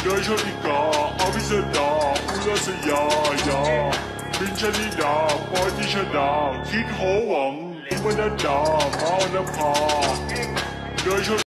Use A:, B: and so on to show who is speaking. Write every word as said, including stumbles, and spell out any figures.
A: ยชนิกาอภิสดาอุลสยายาบินชนิดาปอยติชดาคิดโหวังอุบลดามาอนภาโดยช